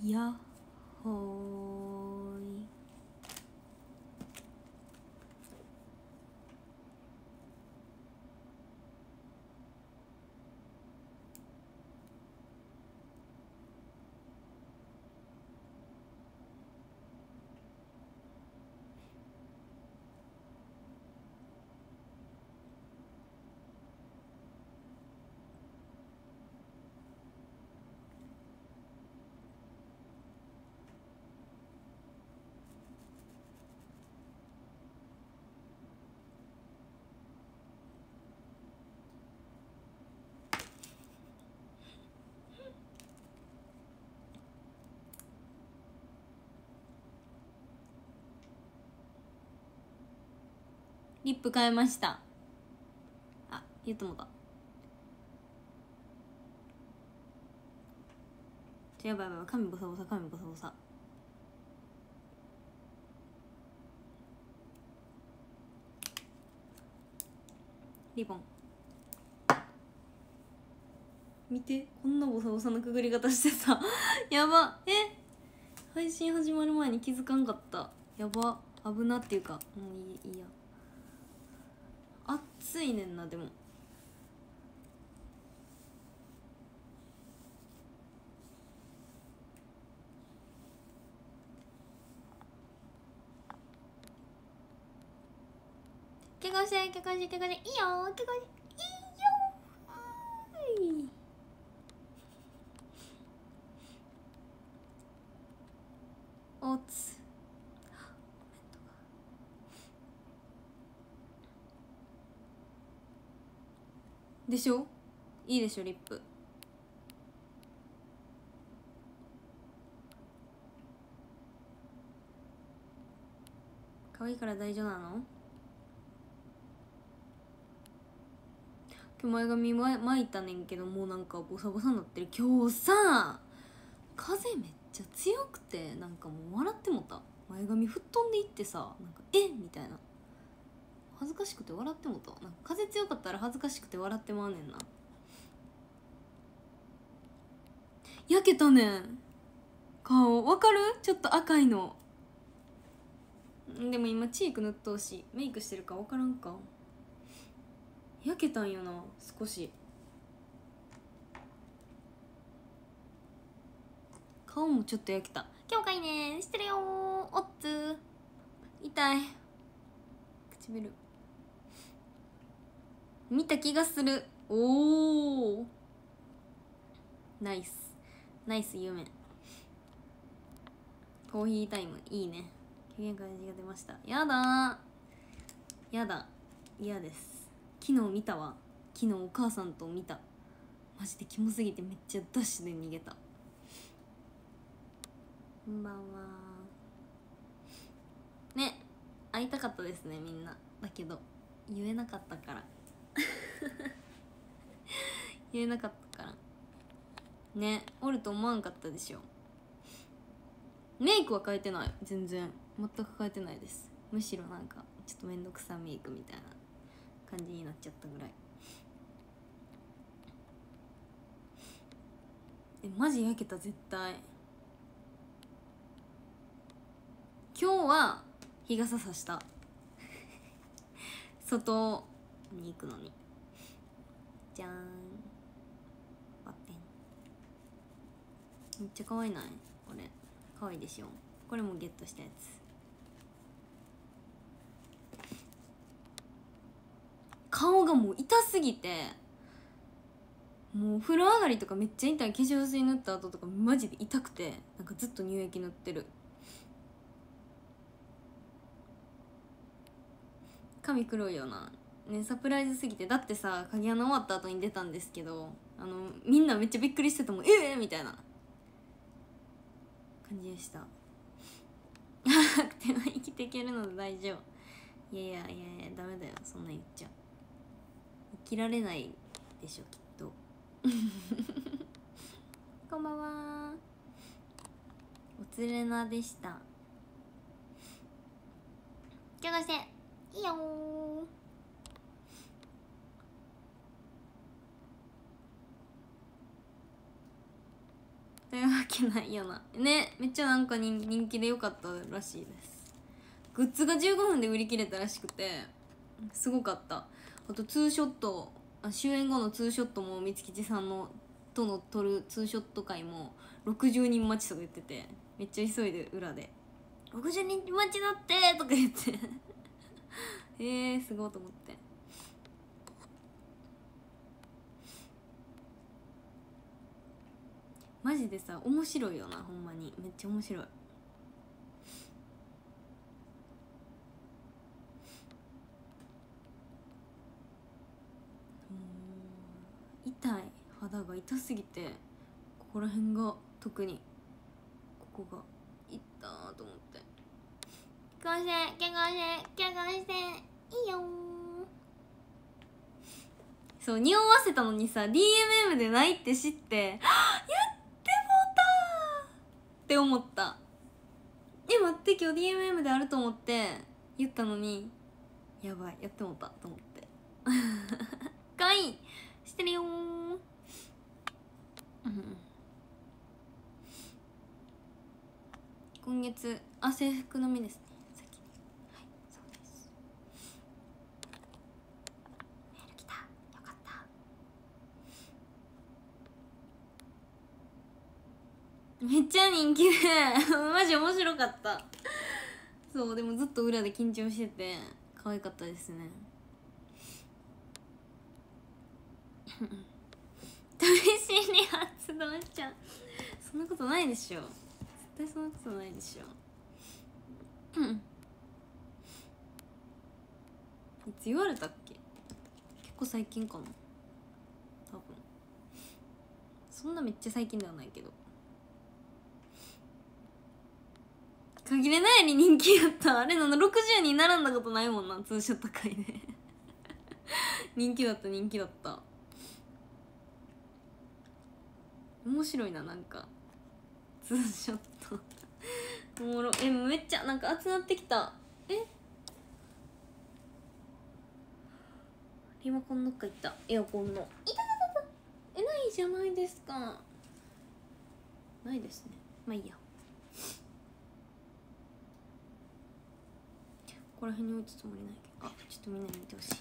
やっほーい。リップ変えました。あ、言うと思った。やばいやばい、髪ボサボサ、髪ボサボサ。リボン見て、こんなボサボサのくぐり方してさやば。配信始まる前に気づかんかった。やば、危なっていうか、もういいや。暑いねんな。でも結婚して、結婚して、結婚して、いいよ、結婚していいよ。おつでしょ。いいでしょリップ。可愛いから大丈夫なの。今日前髪巻いたねんけど、もうなんかボサボサになってる。今日さ風めっちゃ強くて、なんかもう笑ってもた。前髪吹っ飛んでいってさ、なんかみたいな、恥ずかしくて笑ってもた。なんか風強かったら恥ずかしくて笑ってまうねんな。焼けたねん顔。わかる？ちょっと赤いの。でも今チーク塗っとうし、メイクしてるかわからんか。焼けたんよな少し。顔もちょっと焼けた。今日かいねしてるよおっつ。痛い。唇見た気がする。おおナイスナイス夢。コーヒータイムいいね。機嫌感じが出ました。やだやだ、嫌です。昨日見たわ。昨日お母さんと見た。マジでキモすぎてめっちゃダッシュで逃げた。こんばんはね。会いたかったですねみんな。だけど言えなかったから言えなかったからね。おると思わんかったでしょ。メイクは変えてない。全然全く変えてないです。むしろなんかちょっとめんどくさメイクみたいな感じになっちゃったぐらい。マジ焼けた絶対。今日は日傘さした外に行くのに。じゃーん、バッテン。めっちゃ可愛いない？これ可愛いでしょ。これもゲットしたやつ。顔がもう痛すぎて、もう風呂上がりとかめっちゃ痛い。化粧水塗った後とかマジで痛くて、なんかずっと乳液塗ってる。髪黒いよなね。サプライズすぎて。だってさ鍵穴終わった後に出たんですけど、みんなめっちゃびっくりしてたもん。みたいな感じでしたでも生きていけるので大丈夫。いやいやいやいや、ダメだよそんな言っちゃ。生きられないでしょきっとこんばんは、おつれなでした。今日のしていいよというわけないよなね。めっちゃなんか人気でよかったらしいです。グッズが15分で売り切れたらしくてすごかった。あとツーショット、終演後のツーショットもみつきちさんのとの撮るツーショット会も60人待ちとか言ってて、めっちゃ急いで裏で60人待ちだってとか言ってすごいと思って。マジでさ面白いよな、ほんまにめっちゃ面白い。痛い、肌が痛すぎてここら辺が特にここが痛ーと思って。結婚していいよー。そう匂わせたのにさ DMM でないって知って言ってもうたって思った。待って今日 DMM であると思って言ったのにやばいやってもうたと思ってかわいいしてるよー。今月制服のみですね先に。はいそうです。メール来た、よかった。めっちゃ人気でマジ面白かった。そうでもずっと裏で緊張してて可愛かったですね試しに発動しちゃう。そんなことないでしょ、絶対そんなことないでしょいつ言われたっけ。結構最近かな多分。そんなめっちゃ最近ではないけど、限りないに人気やった。あれなの60人並んだことないもんな、ツーショット会で人気だった人気だった。面白いな、なんかツーショットおもろ。めっちゃなんか熱なってきた。リモコンどっか行った。エアコンのないじゃないですか。ないですね。まあいいや。ここら辺に置いたつもりないけど、ちょっとみんなに見てほしい。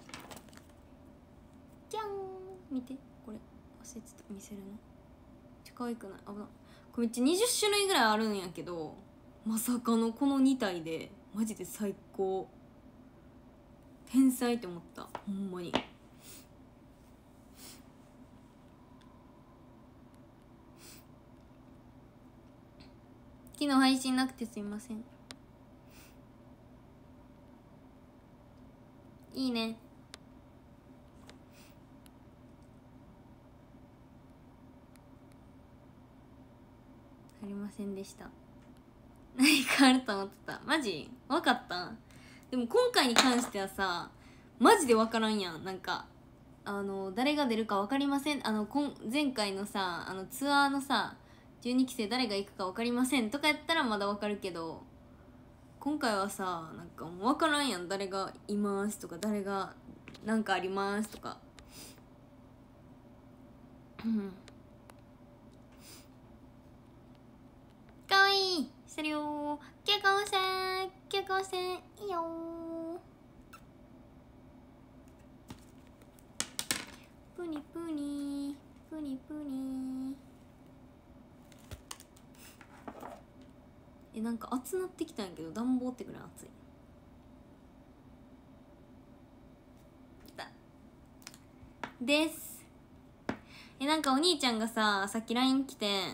じゃん、見てこれ忘れてた、見せるの。めっちゃ可愛くない？危ない。これめっちゃ20種類ぐらいあるんやけど、まさかのこの2体でマジで最高。天才って思った、ほんまに。昨日配信なくてすいません。いいね。ありませんでした。何かあると思ってた。マジ分かった。でも今回に関してはさマジで分からんやん。なんか誰が出るか分かりません。前回のさツアーのさ12期生誰が行くか分かりませんとかやったらまだ分かるけど、今回はさなんかもう分からんやん。誰がいますとか誰がなんかありますとかかわいいしてるよ。結婚していいよ。プニプニプニプニ。なんか熱なってきたんやけど暖房ってぐらい熱い。ですなんかお兄ちゃんがささっき LINE 来て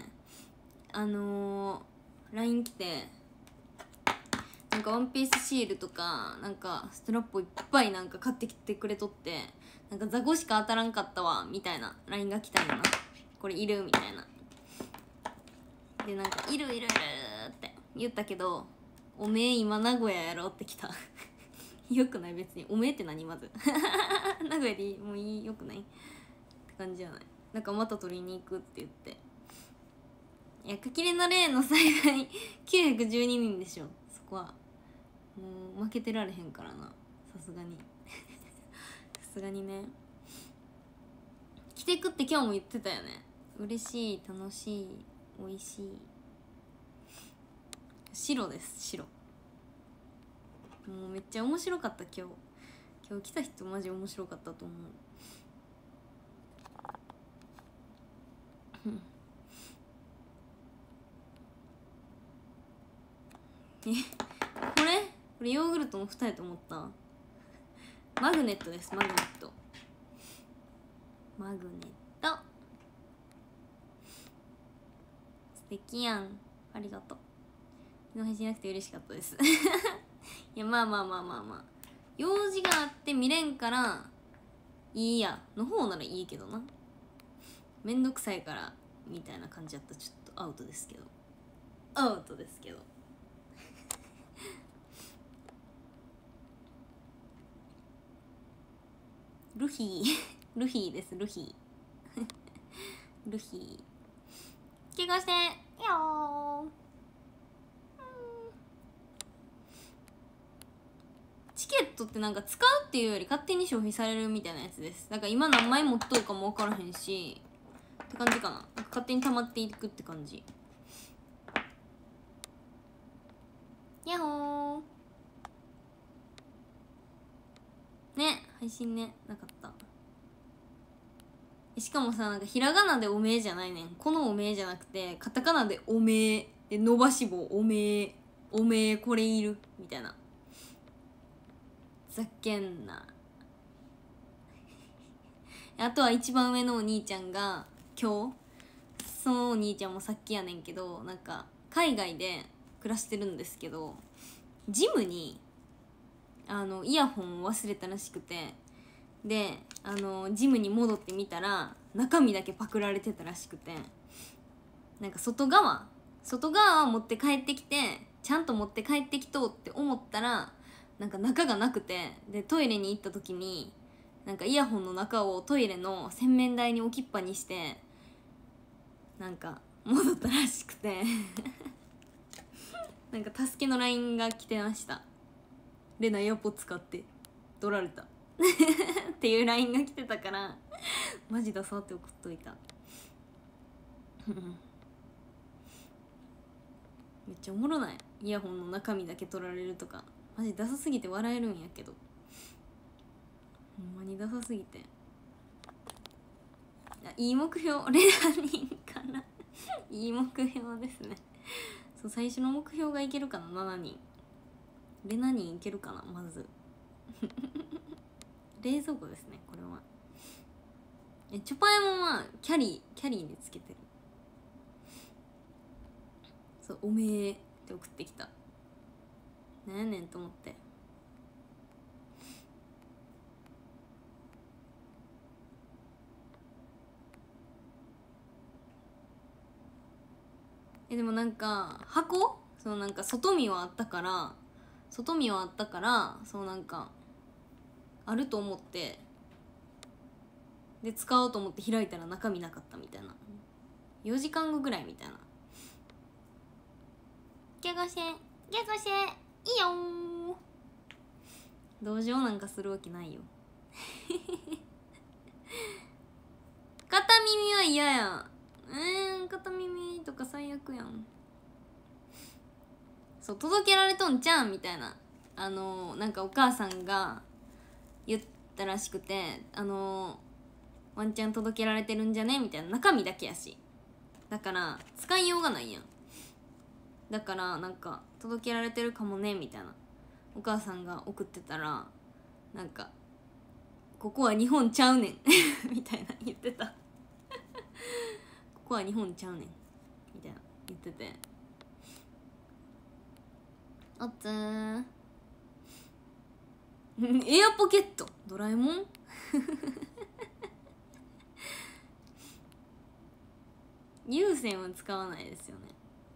LINE 来てなんかワンピースシールとかなんかストラップをいっぱいなんか買ってきてくれとって、なんかザコしか当たらんかったわみたいな LINE が来たんやな。これいるみたいなで、なんかいるって言ったけど、おめえ今名古屋やろって来たよくない？別におめえって何？まず名古屋でもういい、よくないって感じじゃない？なんかまた取りに行くって言って。いや垣根のレーンの最大912人でしょ。そこはもう負けてられへんからな、さすがにさすがにね。来てくって今日も言ってたよね。嬉しい楽しい美味しい。白です、白。もうめっちゃ面白かった。今日来た人マジ面白かったと思うこれヨーグルトの蓋やと思った。マグネットです。マグネット素敵やん。ありがとう。昨日配信なくて嬉しかったですいやまあ用事があって見れんからいいやの方ならいいけどな。めんどくさいからみたいな感じだったらちょっとアウトですけどルフィです。ルフィ怪我してよチケットってなんか使うっていうより勝手に消費されるみたいなやつです。だから今何枚持っとるかも分からへんしって感じかな。なんか勝手に溜まっていくって感じ。やっほーね、配信ねなかった。しかもさ、なんかひらがなでおめえじゃないねん。このおめえじゃなくてカタカナでおめえで伸ばし棒おめえこれいるみたいな。ざけんなあとは一番上のお兄ちゃんが今日、そのお兄ちゃんもさっきやねんけど、なんか海外で暮らしてるんですけど、ジムにイヤホンを忘れたらしくて、でジムに戻ってみたら中身だけパクられてたらしくて、なんか外側は持って帰ってきてちゃんと持って帰ってきとうって思ったら、なんか中がなくて、でトイレに行った時になんかイヤホンの中をトイレの洗面台に置きっぱにしてなんか戻ったらしくてなんか助けの LINE が来てました。レナエアポ使って取られたっていう LINE が来てたからマジださって送っといためっちゃおもろない？イヤホンの中身だけ取られるとかマジダサすぎて笑えるんやけど、ほんまにダサすぎて。いい目標、レナ人かないい目標ですね。そう、最初の目標がいけるかな。7人レナ人いけるかな。まず冷蔵庫ですねこれは。チョパエモンはキャリーにつけてる。そう、おめえって送ってきた。なんやねんと思って。でもなんか箱、そのなんか外見はあったからそうなんかあると思ってで使おうと思って開いたら中身なかったみたいな。4時間後ぐらいみたいな。ギャゴシェいいよ同情なんかするわけないよ片耳は嫌や。片耳とか最悪やん。そう、届けられとんちゃんみたいな、なんかお母さんが言ったらしくて、ワンチャン届けられてるんじゃねみたいな。中身だけやし、だから使いようがないやん。だからなんか届けられてるかもねみたいなお母さんが送ってたら、なんかここは日本ちゃうねんみたいな言ってたここは日本ちゃうねんみたいな言ってて、おっつーエアポケットドラえもん有線は使わないですよね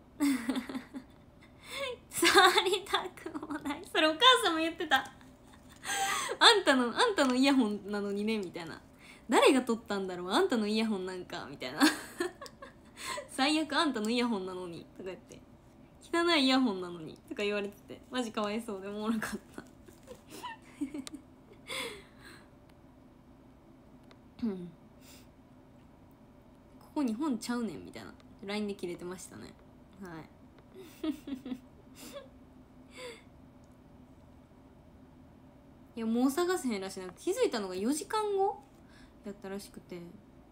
触りたくもない。それお母さんも言ってたあんたのイヤホンなのにねみたいな。誰が撮ったんだろう、あんたのイヤホンなんかみたいな最悪あんたのイヤホンなのにとか言って、汚いイヤホンなのにとか言われてて、マジかわいそうでおもろかったここ日本ちゃうねんみたいな。 LINE で切れてましたね。はいいやもう探せへんらしいな。気づいたのが4時間後やったらしくて、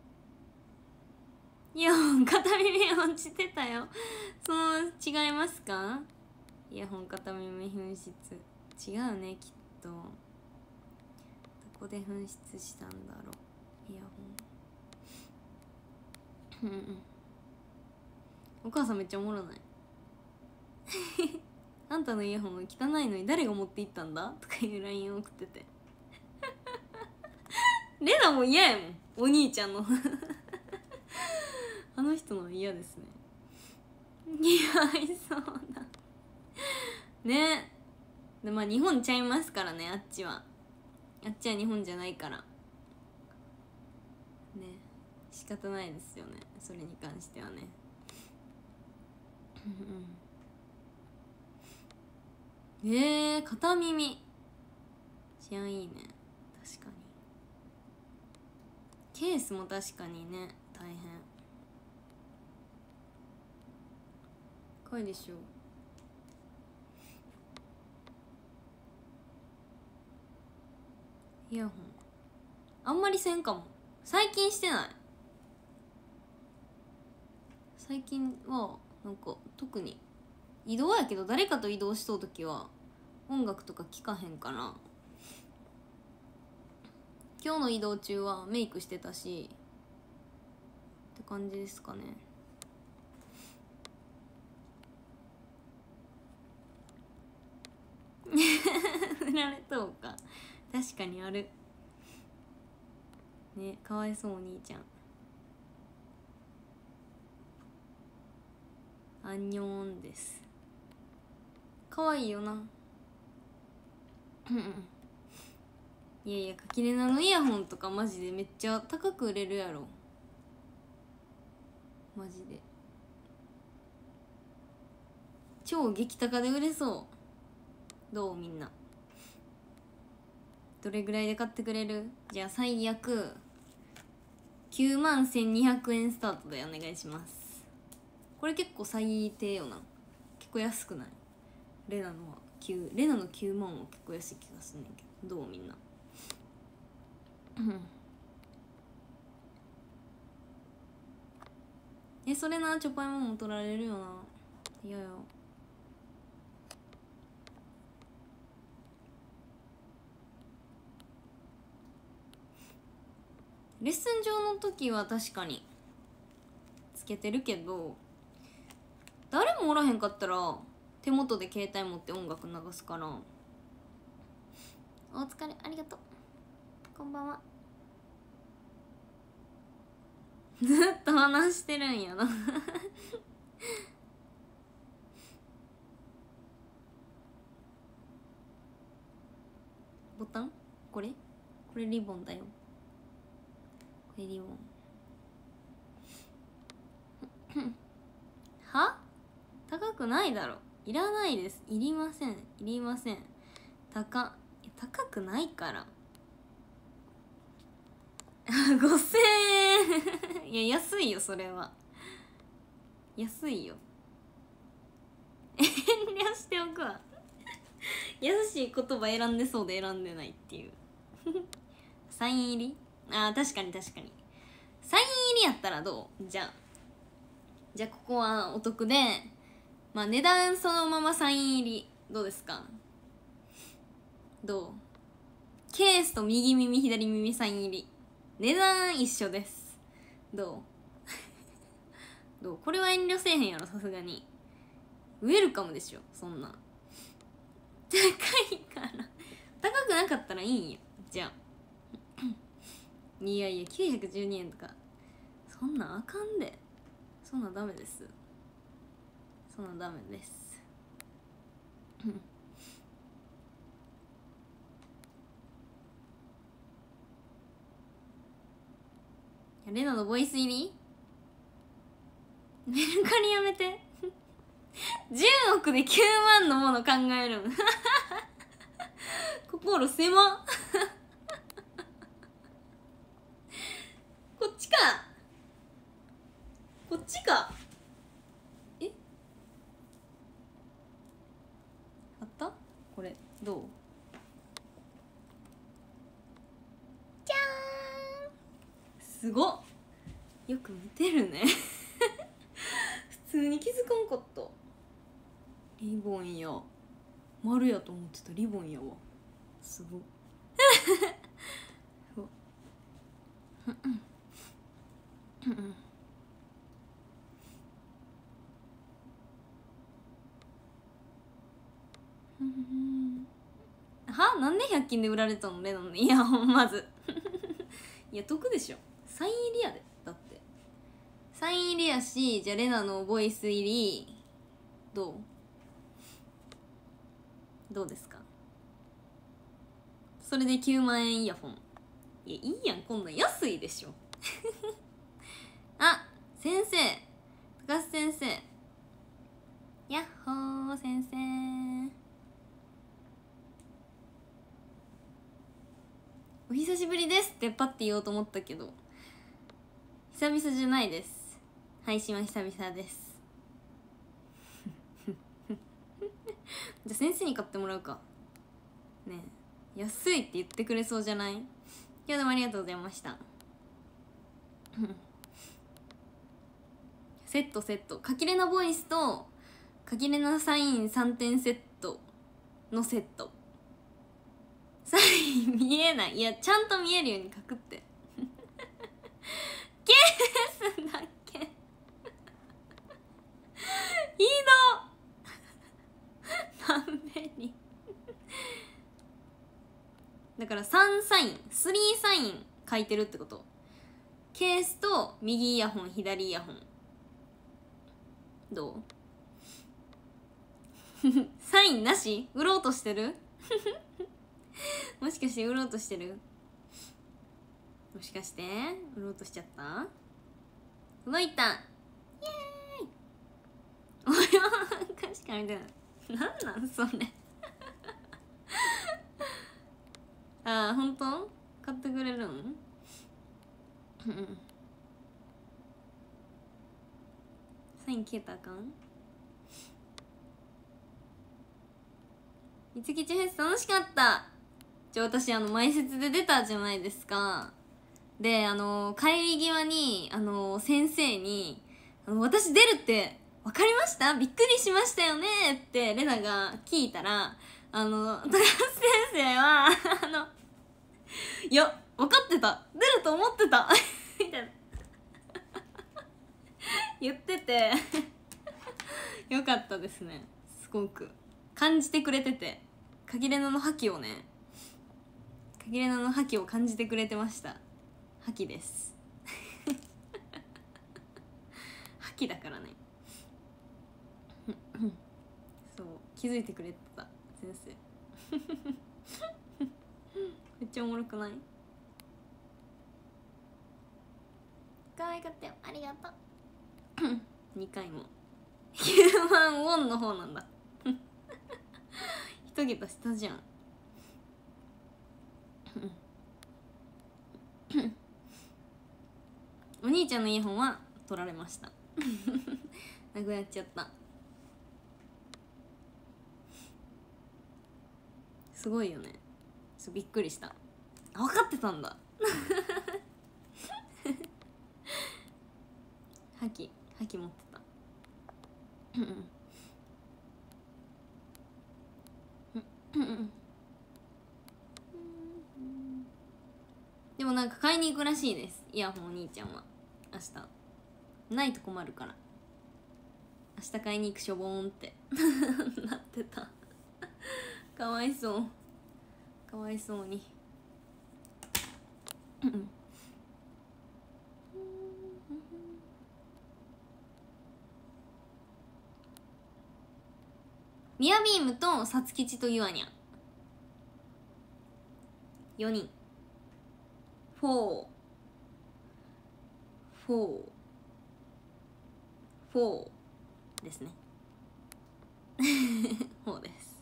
イヤホン片耳落ちてたよ。その違いますか？イヤホン片耳紛失違うね、きっと。どこで紛失したんだろう、イヤホンお母さんめっちゃおもろないあんたのイヤホン汚いのに誰が持って行ったんだとかいう LINE を送っててレナも嫌やもん、お兄ちゃんのあの人の嫌ですね。似合いそうだね。でまあ日本ちゃいますからね、あっちは日本じゃないからね、仕方ないですよね、それに関してはね片耳治安いいね。確かにケースも確かにね大変かいでしょう。イヤホンあんまりせんかも。最近してない。最近はなんか特に移動やけど、誰かと移動しとう時は音楽とか聴かへんかな。今日の移動中はメイクしてたしって感じですかね。振られとうか、確かにあるね。かわいそうお兄ちゃん。アンニョンです。かわいいよないやいや、カキレナのイヤホンとかマジでめっちゃ高く売れるやろ、マジで超激高で売れそう。どうみんな、どれぐらいで買ってくれる？じゃあ最悪91,200円スタートでお願いします。これ結構最低よな。結構安くない？レナの9万は結構安い気がすんねんけど、どうみんなそれな、チョパイモンも取られるよな。嫌よ。レッスン上の時は確かにつけてるけど、誰もおらへんかったら手元で携帯持って音楽流すから。お疲れ、ありがとう、こんばんはずっと話してるんやなボタンこれリボンだよ。これリボンは高くないだろ。いらないです。いりません、いりません。高くないから5000円いや安いよ、それは安いよ遠慮しておくわ優しい言葉選んでそうで選んでないっていうサイン入り、あー確かに確かに。サイン入りやったらどう？じゃあここはお得で、まあ値段そのままサイン入りどうですか？どう？ケースと右耳左耳サイン入り値段一緒です。どうどう？これは遠慮せえへんやろ、さすがに。ウェルカムでしょ、そんな高いから高くなかったらいいんよ。じゃあいやいや912円とかそんなんあかんで。そんなんダメです。そんなんダメですレナのボイス入りメルカリやめて10億で9万のもの考えるん心狭こっちか、こっちかこれどう？じゃーん、すごっ、よく見てるね普通に気づかんかった。リボンや、丸やと思ってた。リボンやわ、すごっは、なんで100均で売られたのレナのイヤホン。まずいや得でしょ、サイン入りやで。だってサイン入りやし、じゃあレナのボイス入りどうですか？それで9万円イヤホン。いや、いいやん、こんなん安いでしょあ、先生、高須先生、やっほー先生、お久しぶりですってパッて言おうと思ったけど久々じゃないです。配信は久々ですじゃあ先生に買ってもらうかね。え、安いって言ってくれそうじゃない？今日でもありがとうございましたセット、かきれなボイスとかきれなサイン3点セットのセット。サイン見えない。いや、ちゃんと見えるように書くってケースだけいいのなんでにだから3サイン3サイン書いてるってこと。ケースと右イヤホン左イヤホンどうサインなし？売ろうとしてるもしかして売ろうとしてる？もしかして売ろうとしちゃった？届いた。イエーイ俺は確かにみたいな。なんなんそれああ、ほんと？買ってくれるん？サイン消えたらあかん？みつきちフェス楽しかった。私前説で出たじゃないですか。で帰り際に先生に私出るって分かりました？びっくりしましたよねってレナが聞いたら、高橋先生はいや分かってた、出ると思ってたみたいな言っててよかったですね。すごく感じてくれてて、かきれなの覇気をね、かきれなの覇気を感じてくれてました。覇気です覇気だからねそう、気づいてくれてた先生めっちゃおもろくない？可愛かったよ、ありがとう2回も9万ウォンの方なんだ一桁下じゃんお兄ちゃんのイヤホンは取られましたなくなっちゃった。すごいよね。びっくりした。分かってたんだ覇気持ってたでもなんか買いに行くらしいです、イヤホン。お兄ちゃんは明日ないと困るから明日買いに行くしょぼーんってなってたかわいそう、かわいそうにミヤビームとさつきちとゆあにゃん4人4ですね4です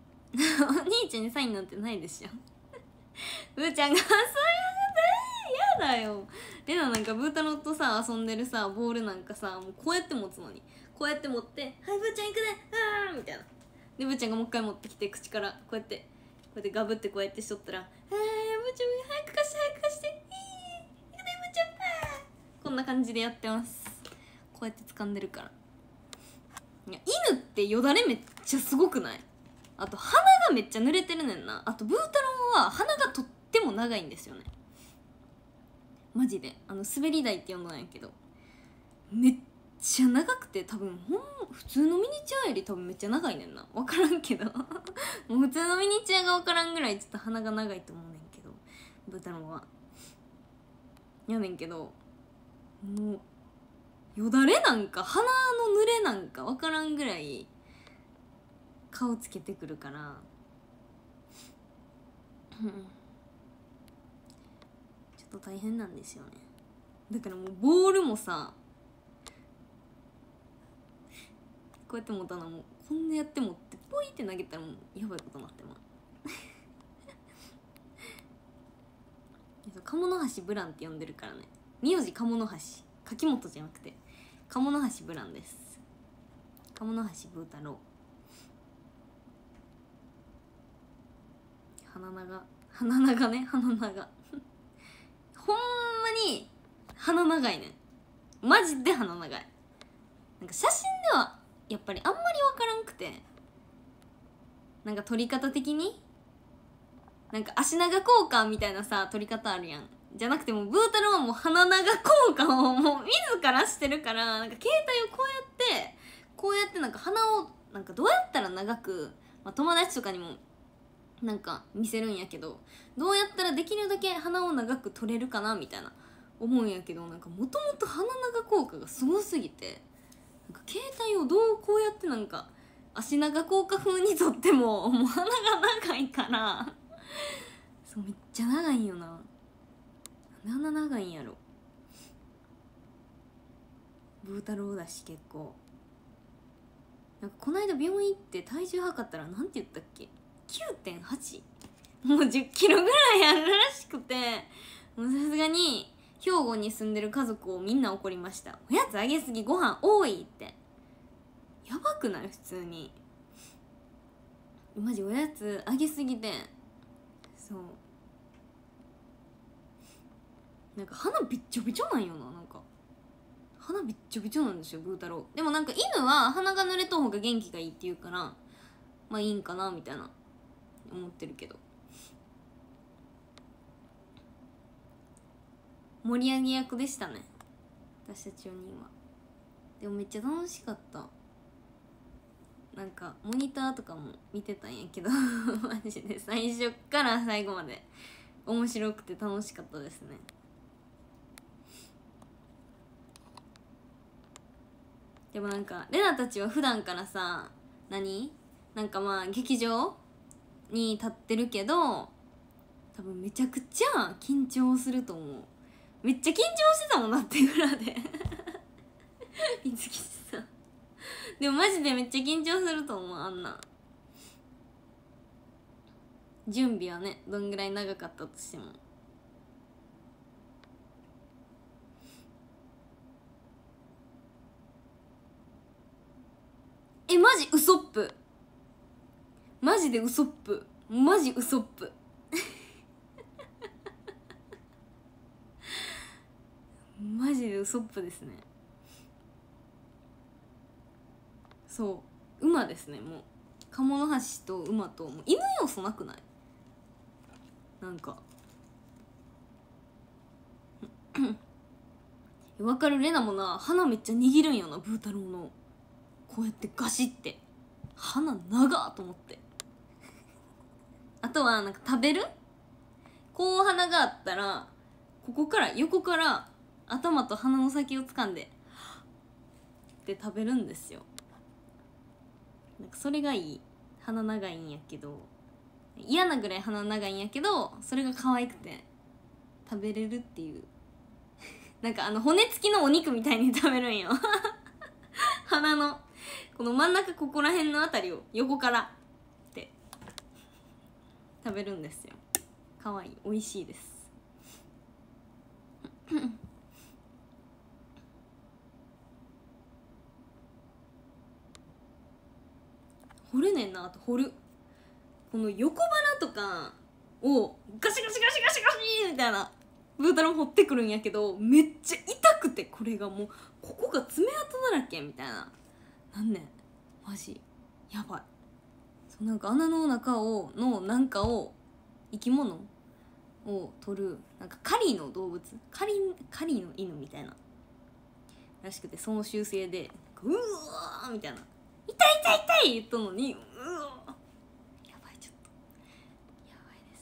お兄ちゃんにサインなんてないでしょうーちゃんがそういうことやだよ。レナなんかブー太郎とさ遊んでるさボールなんかさもうこうやって持つのにこうやって持って「はいブーちゃん行くねあー」みたいなでブーちゃんがもう一回持ってきて口からこうやってガブってこうやってしとったら「ブーちゃん早く貸して早く貸して行くねブーちゃんこんな感じでやってます。こうやって掴んでるから。いや犬ってよだれめっちゃすごくない？あと鼻がめっちゃ濡れてるねんな。あとブー太郎は鼻がとっても長いんですよね。マジで滑り台って呼んだんやけどめっちゃ長くて多分普通のミニチュアより多分めっちゃ長いねんな。分からんけどもう普通のミニチュアが分からんぐらいちょっと鼻が長いと思うねんけどブー太郎はやねんけどもうよだれなんか鼻の濡れなんか分からんぐらい顔つけてくるからちょっと大変なんですよね。だからもうボールもさこうやって持ったのもこんなやって持ってポイって投げたらもうやばいことになってまう鴨の橋ブランって呼んでるからね。名字鴨の橋柿本じゃなくて鴨の橋ブランです。鴨の橋ブー太郎鼻長ね鼻長ほんまに鼻長いねんマジで鼻長い。なんか写真ではやっぱりあんまり分からんくてなんか撮り方的になんか足長効果みたいなさ撮り方あるやんじゃなくてもうブー太郎はもう鼻長効果をもう自らしてるからなんか携帯をこうやってなんか鼻をなんかどうやったら長く、友達とかにもなんか見せるんやけどどうやったらできるだけ鼻を長く撮れるかなみたいな思うんやけどなんかもともと鼻長効果がすごすぎてなんか携帯をどうこうやってなんか足長効果風に撮ってももう鼻が長いからそうめっちゃ長いんよな。なんであんな長いんやろ。ブー太郎だし結構なんかこの間病院行って体重測ったらなんて言ったっけ 9.8 もう10キロぐらいあるらしくてもうさすがに兵庫に住んでる家族をみんな怒りました。おやつあげすぎご飯多いってやばくない普通にマジおやつあげすぎてそうなんか鼻びっちょびちょなんよな。なんか鼻びっちょびちょなんですよブー太郎。でもなんか犬は鼻が濡れた方が元気がいいって言うからまあいいんかなみたいな思ってるけど盛り上げ役でしたね私たち4人は。でもめっちゃ楽しかった。なんかモニターとかも見てたんやけどマジで最初から最後まで面白くて楽しかったですね。でもなんかレナたちは普段からさなんか劇場に立ってるけど多分めちゃくちゃ緊張すると思う。めっちゃ緊張してたもんだって裏で水木さんでもマジでめっちゃ緊張すると思う。あんな準備はねどんぐらい長かったとしてもマジウソップマジでウソップマジウソップマジでウソップですね。そう馬ですね。もう鴨の橋と馬ともう犬要素なくない？なんかわかる。レナもな鼻めっちゃ握るんよなブー太郎のこうやってガシって鼻長っと思ってあとはなんか食べるこう鼻があったらここから横から頭と鼻の先を掴んでって食べるんですよ。なんかそれがいい。鼻長いんやけど嫌なぐらい鼻長いんやけどそれが可愛くて食べれるっていうなんか骨付きのお肉みたいに食べるんよ鼻のこの真ん中ここら辺のあたりを横からって食べるんですよ。可愛い美味しいです。 掘るねんな。あと掘るこの横腹とかをガシガシガシガシガシみたいなブー太郎掘ってくるんやけど、めっちゃ痛くて、これがもうここが爪痕だらけみたいな。なんねんマジやばい。そうなんか穴の中のなんかを生き物を取るなんか狩りの動物、狩りの犬みたいならしくて、その習性でうわーみたいな、痛い痛い痛い言ったのに、うわやばい、ちょっとやばいです。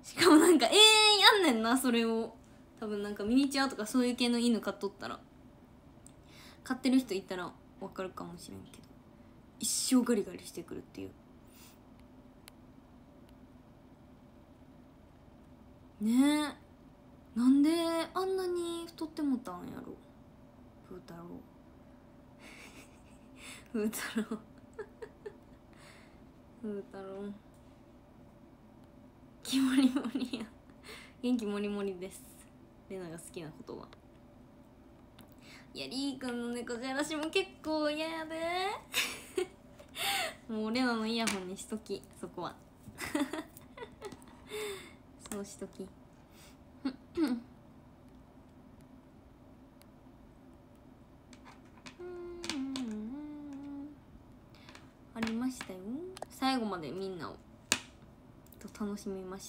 しかもなんか永遠やんねんな、それを。多分なんかミニチュアとかそういう系の犬飼っとったら、飼ってる人いたらわかるかもしれんけど、一生ガリガリしてくるっていうね。えなんであんなに太ってもたんやろ風太郎風太郎風太郎気もりもりや元気もりもりです。レナが好きな言葉。いやリーくんの猫じゃらしも結構嫌やでもうレナのイヤホンにしとき、そこはそうしときありましたよ。最後までみんなをと楽しみました。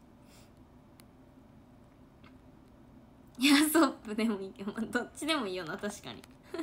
ヤソップでもいいけど、まあ、どっちでもいいよな、確かに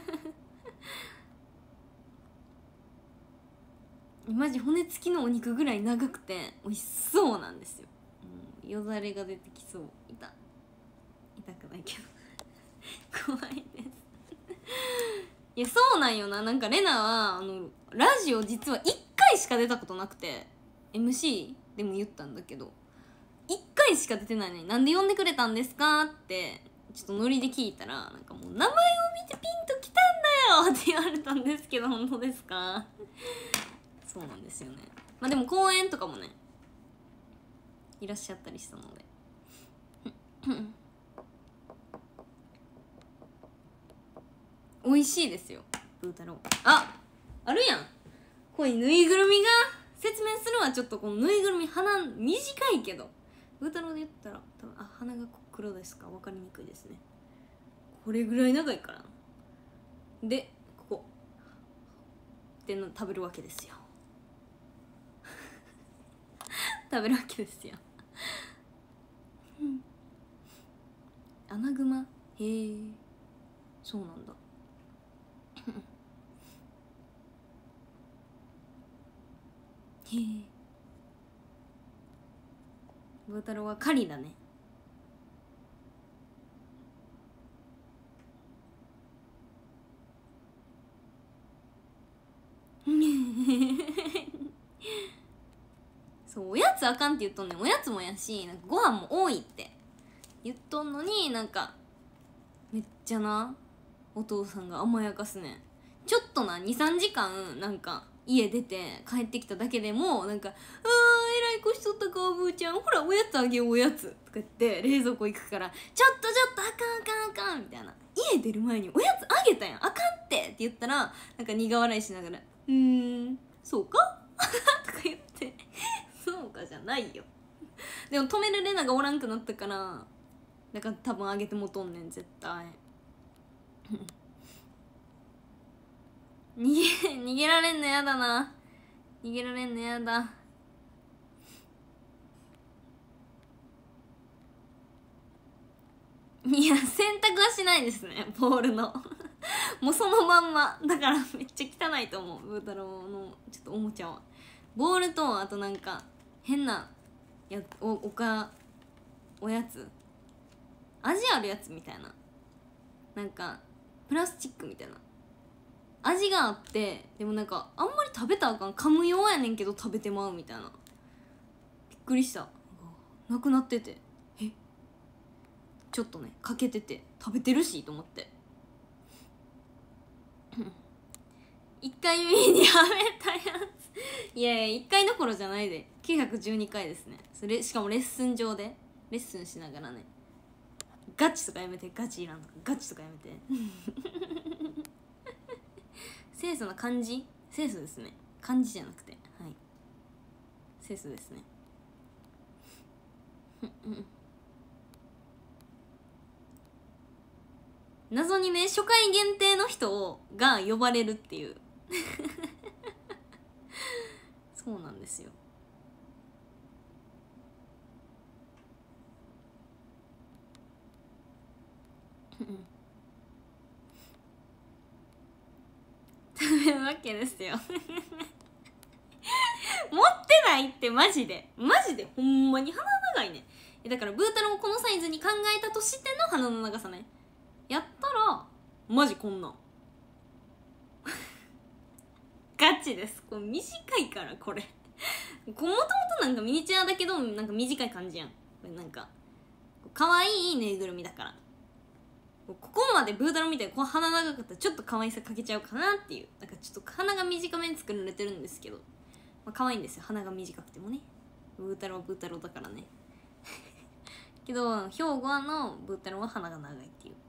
マジ骨付きのお肉ぐらい長くて美味しそうなんですよ。よだれが出てきそう。痛くないけど怖いですいやそうなんよな。なんかレナはラジオ実は1回しか出たことなくて、 MC でも言ったんだけど1回しか出てないのに、なんで呼んでくれたんですかってちょっとノリで聞いたら、なんかもう名前を見てピンときたんだよって言われたんですけど、本当ですかそうなんですよね。まあでも公演とかもねいらっしゃったりしたので美味しいですよブー太郎。あるやん、これぬいぐるみが説明するわ。ちょっとこのぬいぐるみ鼻短いけど、ブー太郎で言ったら多分鼻が黒ですか分かりにくいですね。これぐらい長いからで、ここっての食べるわけですよ食べるわけですよアナグマ、へえそうなんだへえブー太郎は狩りだねそうおやつあかんって言っとんねん。おやつもやし、なんかご飯も多いって言っとんのに、なんかめっちゃなお父さんが甘やかすねん。ちょっとな 2,3 時間なんか家出て帰ってきただけでもなんか「えらいこしとったかおぶーちゃん、ほらおやつあげようおやつ」とか言って冷蔵庫行くから「ちょっとあかんあかんあかん」みたいな。家出る前におやつあげたやん、あかんってって言ったら、なんか苦笑いしながら「そうか?」とか言ってそうかじゃないよでも止めるレナがおらんくなったから、だから多分あげてもとんねん絶対逃げられんのやだな。逃げられんのやだ。いや洗濯はしないですね、ボールのもうそのまんまだからめっちゃ汚いと思う、ブー太郎のちょっとおもちゃは。ボールとあとなんか変なおやつ、味あるやつみたいな、なんかプラスチックみたいな味があって、でもなんかあんまり食べたらあかん、噛むようやねんけど食べてまうみたいな。びっくりした。なくなってて、ちょっとねかけてて食べてるしと思って1回目にはめたやついやいや1回どころじゃないで912回ですね。それしかもレッスン上でレッスンしながらねガチとかやめて、ガチいらんの、ガチとかやめて清楚な感じ、清楚ですね、漢字じゃなくて、はい、清楚ですね謎にね、初回限定の人が呼ばれるっていうそうなんですよ食べるわけですよ持ってないってマジでほんまに鼻長いね。だからブー太郎をこのサイズに考えたとしての鼻の長さね、やったらマジこんなんガチです。これ短いから、これもともとなんかミニチュアだけどなんか短い感じやん。これなんか可愛いぬいぐるみだから、ここまでブー太郎みたいにこう鼻長かったらちょっと可愛さかけちゃうかなっていう、なんかちょっと鼻が短めに作られてるんですけど、まあ、可愛いんですよ、鼻が短くてもね。ブー太郎はブー太郎だからねけど兵庫のブー太郎は鼻が長いっていう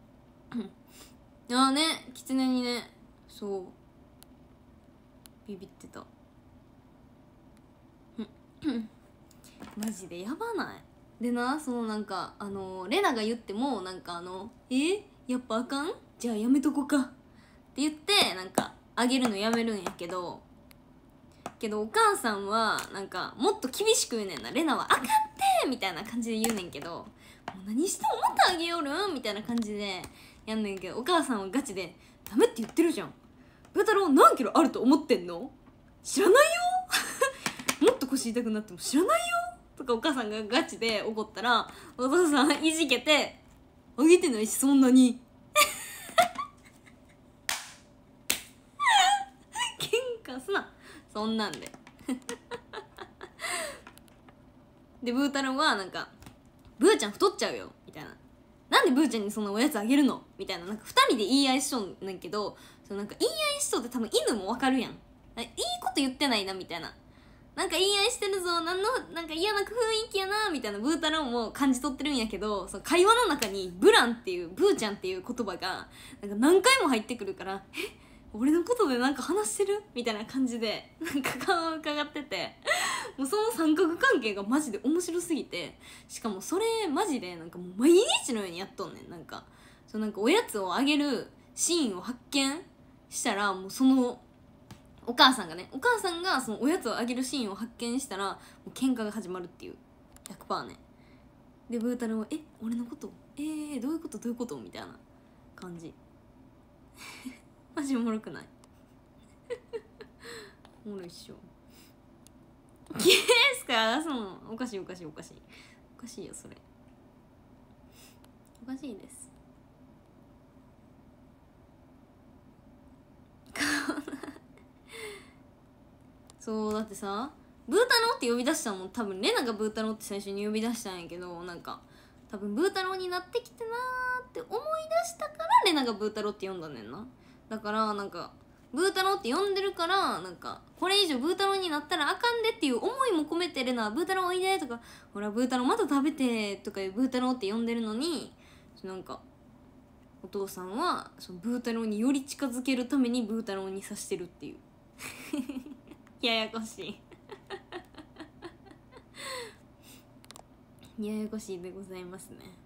ああね、キツネにね、そうビビってたマジでやばない。でな、そのなんかレナが言ってもなんかやっぱあかん、じゃあやめとこかって言ってなんかあげるのやめるんやけどお母さんはなんかもっと厳しく言うねんな。レナはあかんってみたいな感じで言うねんけど、もう何してもまたあげよるんみたいな感じでやんねんけど、お母さんはガチでダメって言ってるじゃん、ブー太郎何キロあると思ってんの、知らないよもっと腰痛くなっても知らないよとかお母さんがガチで怒ったら、お父さんいじけてあげてないしそんなに喧嘩すなそんなんででブー太郎はなんかブーちゃん太っちゃうよみたいな、なんでブーちゃんにそんなおやつあげるのみたいな、なんか2人で言い合いしとんねんけど、そのなんか言い合いしとって多分犬もわかるやん、いいこと言ってないなみたいな、なんか言い合いしてるぞ、なんか嫌な雰囲気やなみたいなブー太郎も感じ取ってるんやけど、その会話の中にブランっていうブーちゃんっていう言葉がなんか何回も入ってくるから、俺のことでなんか話してるみたいな感じでなんか顔を伺ってて、もうその三角関係がマジで面白すぎて、しかもそれマジでなんかもう毎日のようにやっとんねん。なんかなんかおやつをあげるシーンを発見したら、もうそのお母さんがそのおやつをあげるシーンを発見したらもう喧嘩が始まるっていう、100%ね。でブー太郎は俺のことどういうことみたいな感じマジおもろくないおもろいっしょ。キエスかそのおかしいよそれ、おかしいですそうだってさ、ブー太郎って呼び出したのも多分レナがブー太郎って最初に呼び出したんやけど、なんか多分ブー太郎になってきてなーって思い出したからレナがブー太郎って呼んだねんな。だからなんかブー太郎って呼んでるから、なんかこれ以上ブー太郎になったらあかんでっていう思いも込めてレナはブー太郎おいでとか、ほらブー太郎また食べてとかいうブー太郎って呼んでるのに、なんかお父さんはそのブー太郎により近づけるためにブー太郎にさしてるっていうややこしいややこしいでございますね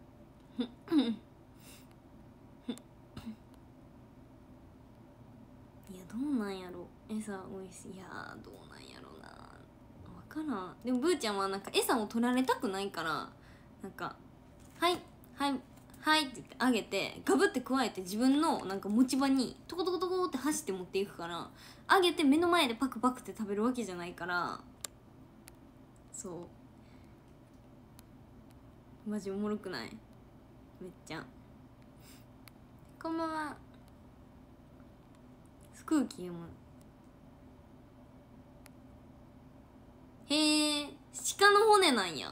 いやどうなんやろ、餌おいしい、いやどうなんやろな、分からん。でもブーちゃんはなんか餌を取られたくないから、なんかはいはいはいって言ってあげてガブって加えて自分のなんか持ち場にトコトコトコって走って持っていくから、あげて目の前でパクパクって食べるわけじゃないから、そうマジおもろくない、めっちゃ。こんばんは。空気読む。へえ、鹿の骨なんや。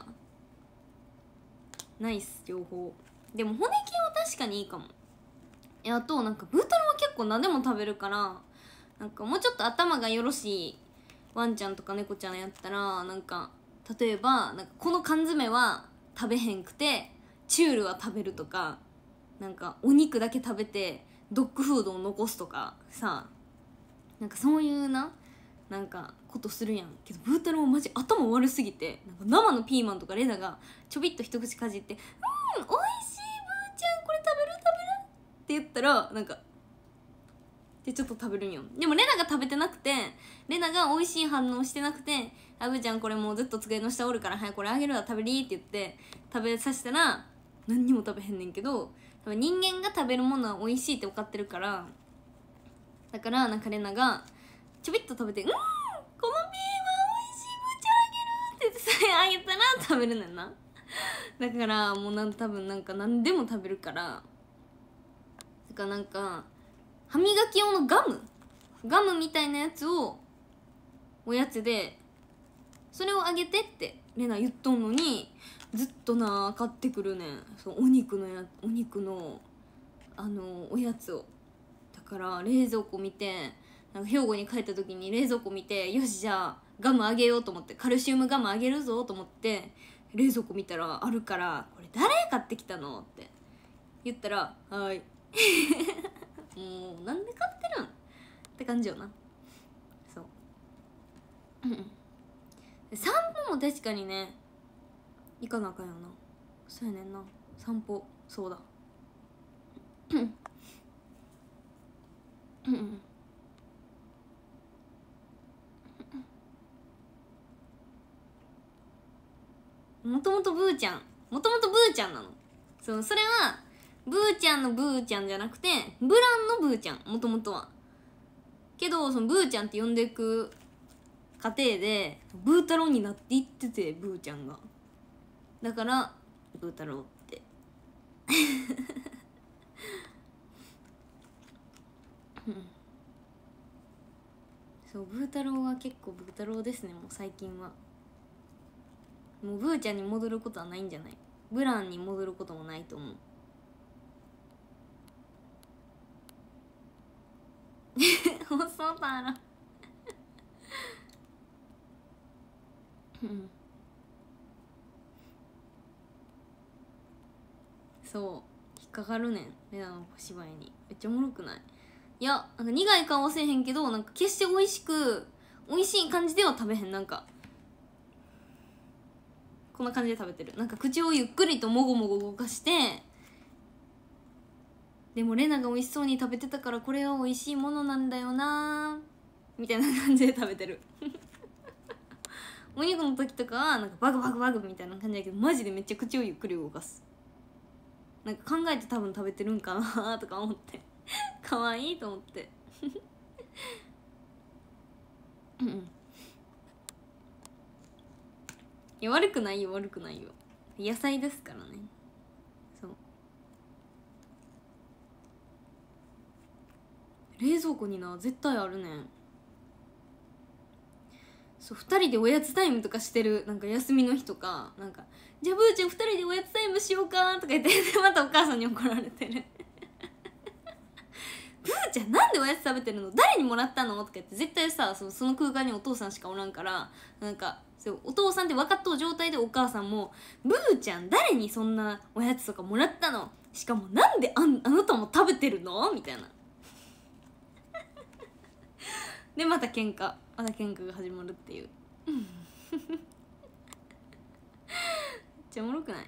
ナイス両方。でも骨系は確かにいいかも。あとなんかブー太郎は結構何でも食べるから、なんかもうちょっと頭がよろしいワンちゃんとか猫ちゃんやったら、なんか例えばなんかこの缶詰は食べへんくてチュールは食べるとか、なんかお肉だけ食べてドッグフードを残すとかさ、なんかそういうなんかことするやんけど、ブー太郎マジ頭悪すぎて、なんか生のピーマンとかレナがちょびっと一口かじって「うん、おいしいブーちゃん、これ食べる食べる」って言ったらなんかでちょっと食べるんよ。でもレナが食べてなくて、レナが美味しい反応してなくて「あぶちゃんこれもうずっと机の下おるからはいこれあげるわ食べり」って言って食べさせたら何にも食べへんねんけど、多分人間が食べるものは美味しいって分かってるから、だからなんかレナがちょびっと食べて「うん、このピーマン美味しい、ぶちゃあげる」って言ってさあげたら食べるねんな。だからもう多分なんか何でも食べるから、だからなんか歯磨き用のガムみたいなやつをおやつでそれをあげてってレナ言っとんのに、ずっと買ってくるねん、そうお肉のおやつを。だから冷蔵庫見て、なんか兵庫に帰った時に冷蔵庫見て、よしじゃあガムあげようと思って、カルシウムガムあげるぞと思って冷蔵庫見たらあるから「これ誰買ってきたの?」って言ったら「はーい」もうなんで買ってるんって感じよな。そう散歩も確かにね行かなあかんよな。そうやねんな、散歩。そうだもともとブーちゃんなの。そう、それはブーちゃんのブーちゃんじゃなくてブランのブーちゃん、もともとは。けどそのブーちゃんって呼んでいく過程でブー太郎になっていってて、ブーちゃんが。だからブー太郎ってそう、ブー太郎は結構ブー太郎ですね、もう最近は。もうブーちゃんに戻ることはないんじゃない？ブランに戻ることもないと思う細太郎そう引っかかるねん、レナの小芝居に。めっちゃおもろくない？いや、なんか苦い顔はせえへんけど、なんか決して美味しい感じでは食べへん。なんかこんな感じで食べてる。なんか口をゆっくりともごもご動かして、でもレナが美味しそうに食べてたからこれは美味しいものなんだよなみたいな感じで食べてるお肉の時とかはなんかバグバグバグみたいな感じだけど、マジでめっちゃ口をゆっくり動かす。なんか考えて多分食べてるんかなとか思って可愛いと思っていや悪くないよ野菜ですからね。そう冷蔵庫に絶対あるねん。そう2人でおやつタイムとかしてる、なんか休みの日とか、なんか「じゃあブーちゃん2人でおやつタイムしようか」とか言ってまたお母さんに怒られてるブーちゃんなんでおやつ食べてるの、誰にもらったのとか言って、絶対さその空間にお父さんしかおらんから、なんかそうお父さんって分かっとう状態でお母さんも「ブーちゃん誰にそんなおやつとかもらったの、しかもなんであなたも食べてるの?」みたいなでまた喧嘩が始まるっていうめっちゃおもろくない？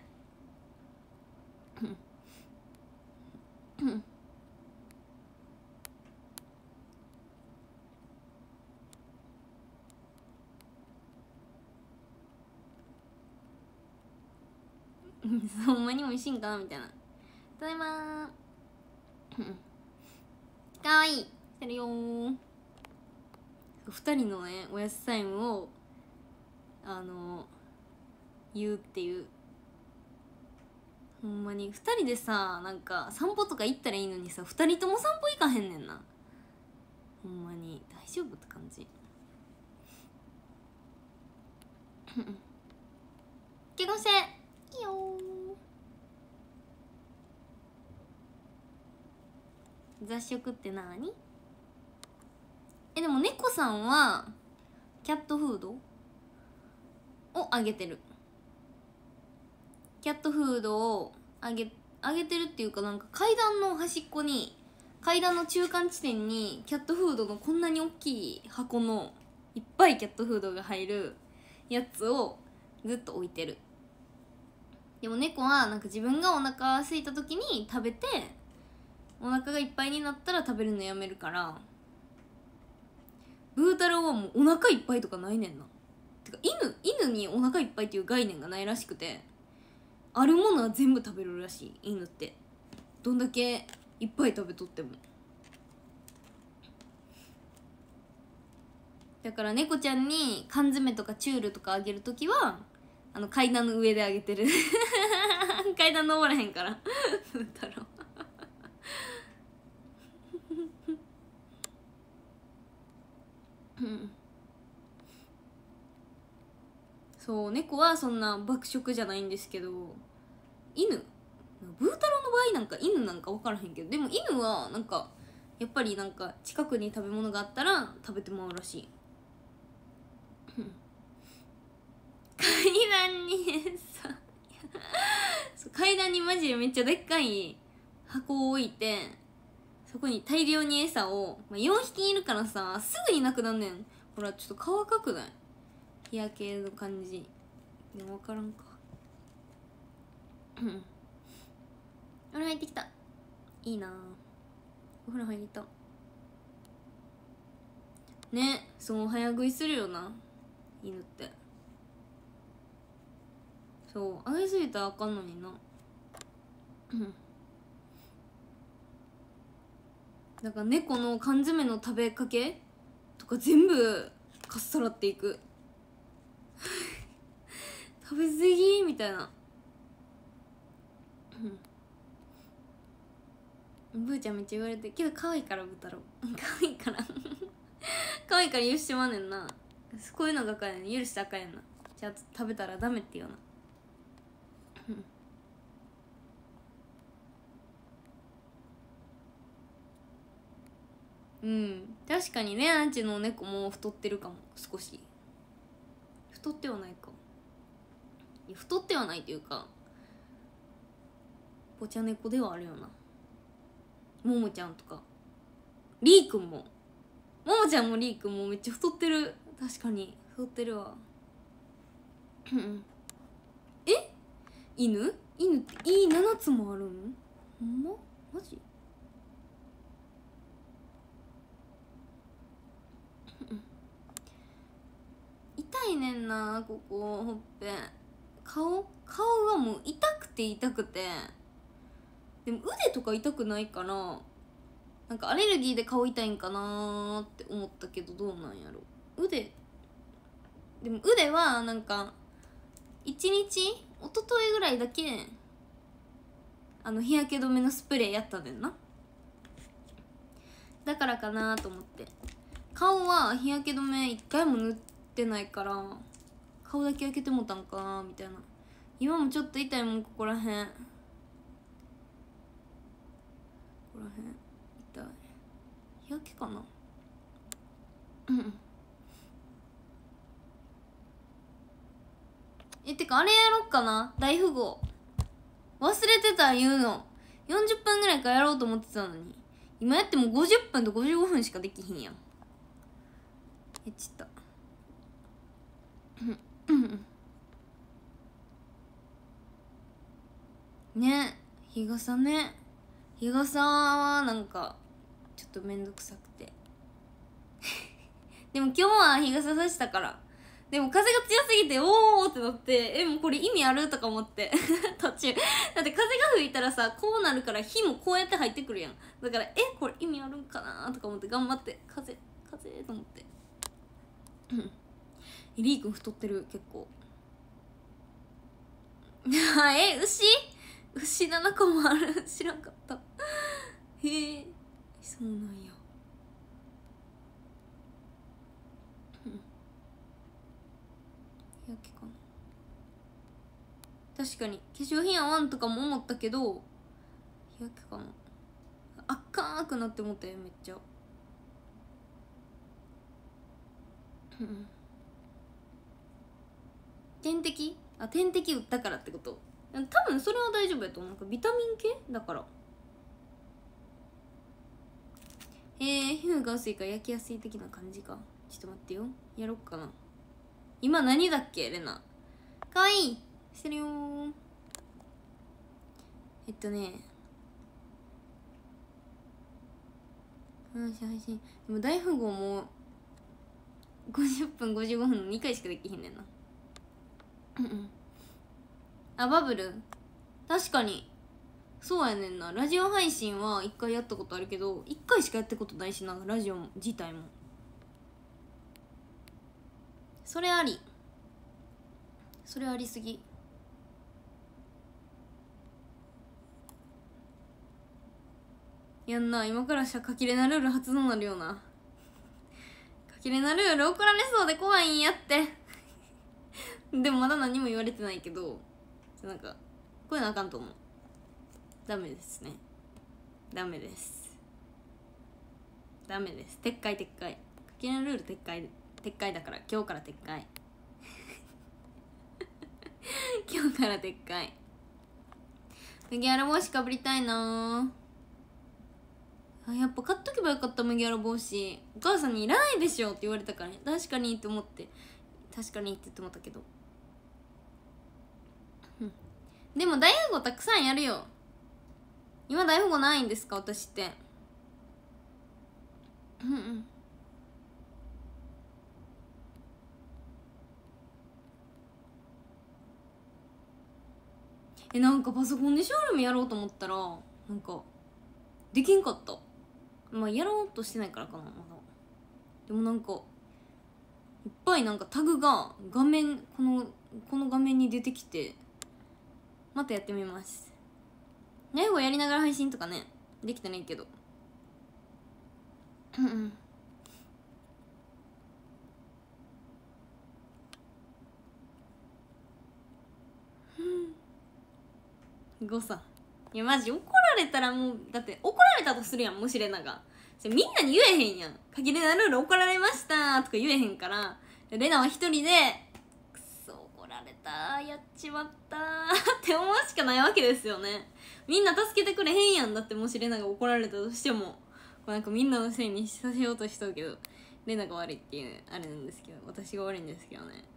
ほんまに美味しいんかみたいな。ただいまーかわいいしてるよー。2人のねおやつタイムを言うっていう。ほんまに2人でさ、なんか散歩とか行ったらいいのにさ、2人とも散歩行かへんねんな。ほんまに大丈夫って感じ結婚していいよー。雑食ってなに？でも猫さんはキャットフードをあげてる。キャットフードをあげてるっていうか、なんか階段の端っこに、階段の中間地点にキャットフードのこんなに大きい箱のいっぱいキャットフードが入るやつをずっと置いてる。でも猫はなんか自分がお腹空いた時に食べて、お腹がいっぱいになったら食べるのやめるから、ブー太郎はもうお腹いっぱいとかないねんな。てか犬にお腹いっぱいっていう概念がないらしくて、あるものは全部食べるらしい。犬ってどんだけいっぱい食べとっても。だから猫ちゃんに缶詰とかチュールとかあげるときは階段の上であげてる階段登らへんから太郎そう猫はそんな爆食じゃないんですけど、ブー太郎の場合なんか犬なんか分からへんけど、でも犬はなんかやっぱりなんか近くに食べ物があったら食べてもらうらしい階段にさ階段にマジでめっちゃでっかい箱を置いて、そこに大量に餌を、4匹いるからさすぐになくなんねん。ほらちょっと顔赤くない？日焼けの感じでも分からんかお風呂入ってきた。いいなお風呂入りたね。そう早食いするよな犬って。そうあげすぎたらあかんのになだから猫の缶詰の食べかけとか全部かっさらっていく食べ過ぎみたいなブーちゃんめっちゃ言われてけど可愛いからブ太郎可愛いから可愛いから許してまんねんな。こういうのがかやねん、許してあかんやんな。じゃあ食べたらダメって言うな確かにね、アンチの猫も太ってるかも。少し太ってはないか。いや太ってはないというかぽちゃ猫ではあるよな。ももちゃんとかりーくんも、ももちゃんもりーくんもめっちゃ太ってる。確かに太ってるわえ犬って7つもあるん？ほんま？マジ？痛いねんなここほっぺ。顔がもう痛くて痛くて、でも腕とか痛くないから、なんかアレルギーで顔痛いんかなーって思ったけど、どうなんやろ。でも腕はなんか1日一昨日ぐらいだけ日焼け止めのスプレーやったねんな。だからかなと思って。顔は日焼け止め1回も塗ってないから顔だけ焼けてもたんかなみたいな。今もちょっと痛いもん、ここらへん痛い。日焼けかな。てかあれやろっかな、大富豪忘れてた言うの。40分ぐらいからやろうと思ってたのに、今やっても50分と55分しかできひんやん。ちったね、日傘ね。日傘はなんかちょっとめんどくさくてでも今日は日傘さしたから。でも風が強すぎておーってなって、もうこれ意味あるとか思って途中だって風が吹いたらさこうなるから火もこうやって入ってくるやん。だからこれ意味あるんかなとか思って頑張って、風と思ってリー君太ってる結構牛7個もある知らんかったへえ、そうなんや。日焼けかな。確かに化粧品合わんとかも思ったけど日焼けかな。赤くなって思ったよめっちゃ点滴打ったからってこと。 多分それは大丈夫やと思う。なんかビタミン系だから。皮膚が薄いから焼きやすい的な感じか。ちょっと待ってよ、やろっかな。今何だっけ、レナ。かわいいしてるよー。配信でも大富豪も50分55分の2回しかできひんねんな。あ、バブル確かにそうやねんな。ラジオ配信は1回やったことあるけど1回しかやったことないしな、ラジオ自体も。それありすぎ。やんな、今から書きれなルール発動なるような。書きれなルール怒られそうで怖いんやってでもまだ何も言われてないけど、なんかこういうのあかんと思う。ダメですね。ダメです。撤回。書きれなルール撤回だから今日から撤回今日から撤回。麦わら帽子かぶりたいなあ。やっぱ買っとけばよかった。麦わら帽子お母さんにいらないでしょって言われたからね。確かにって思って言って思ったけど、でも大富豪たくさんやるよ。今大富豪ないんですか私って。なんかパソコンでショールームやろうと思ったらなんかできんかった。まあやろうとしてないからかなまだ。でもなんかいっぱいなんかタグが画面この画面に出てきて、またやってみます。英語やりながら配信とかねできたらいいけど誤差。いやマジ怒られたらもう、だって怒られたとするやん、もしレナが。みんなに言えへんやん。限りなルール怒られましたとか言えへんから、レナは一人でくそ怒られたやっちまったって思うしかないわけですよね。みんな助けてくれへんやん。だってもしレナが怒られたとしてもこうなんかみんなのせいにさせようとしとるけど、レナが悪いっていうあれなんですけど、私が悪いんですけどね